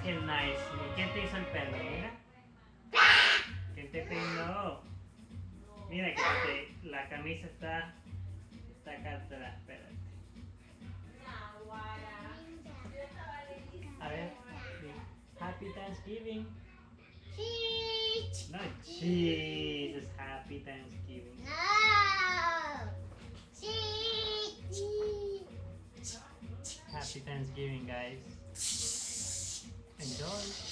qué nice. ¿Quién te hizo el pelo? Mira. ¿Quién te peinó? Mira que la camisa está acá atrás. Espérate. A ver. Happy Thanksgiving. Cheese. No, Jesus. Happy Thanksgiving. No. Cheese. Happy Thanksgiving, guys. Enjoy.